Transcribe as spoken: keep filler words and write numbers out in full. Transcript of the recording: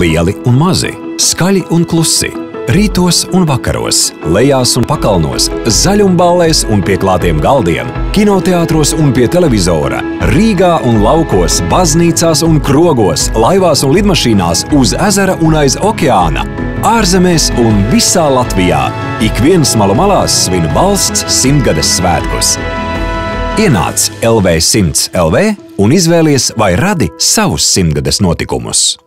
Lieli un mazi, skaļi un klusi, rītos un vakaros, lejās un pakalnos, zaļumballēs un pie klātiem galdiem, kinoteātros un pie televizora, Rīgā un laukos, baznīcās un krogos, laivās un lidmašīnās, uz ezera un aiz okeāna, ārzemēs un visā Latvijā. Ik viens malu malās svin valsts simtgades svētkus. Ienāc L V simts L V un izvēlies vai radi savus simtgades notikumus.